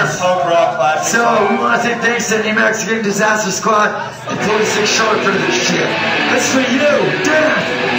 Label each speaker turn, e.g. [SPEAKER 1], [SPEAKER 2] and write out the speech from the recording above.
[SPEAKER 1] Yes.
[SPEAKER 2] Punk rock classic.
[SPEAKER 1] So we want to say thanks to New Mexican Disaster Squad and 46 Short for this shit. That's for you, Dan.